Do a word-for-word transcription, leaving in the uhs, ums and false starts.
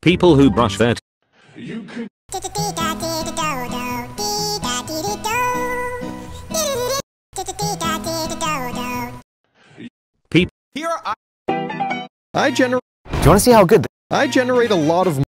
People who brush their You could people Here I I generate Do you want to see how good I generate a lot of